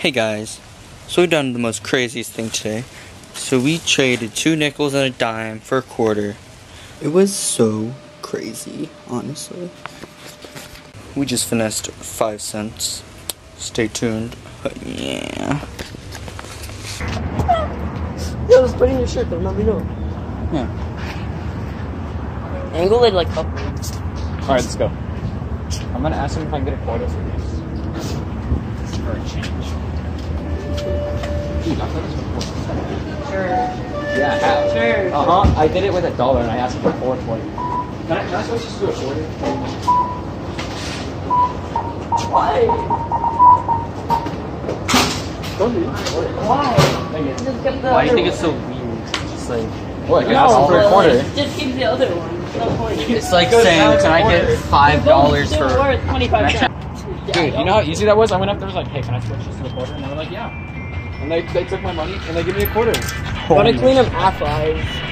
Hey guys, so we've done the most craziest thing today. So we traded 2 nickels and a dime for a quarter. It was so crazy, honestly. We just finessed 5 cents. Stay tuned. But yeah. Yo, just put in your shirt though, let me know. Yeah. Angle it like upwards. Alright, let's go. I'm gonna ask him if I can get a quarter for this. For a change. Dude, I've done this before. Sure. Yeah, I have. Sure. I did it with $1 and I asked him for 4 for it. Can I switch this to a quarter? Why? Don't do it. Why? Thank you. Just get the Why do you other think it's so one. weird? Just like, What? You're No, asking for a but, quarter? like, just give the other one. No point. it's like Because now saying, it's can a I get $5 Still for... worth 25 cents. Dude, you know how easy that was? I went up there and was like, hey, can I switch this to a quarter? And they were like, yeah. And they took my money and they gave me a quarter. Gotta clean them after.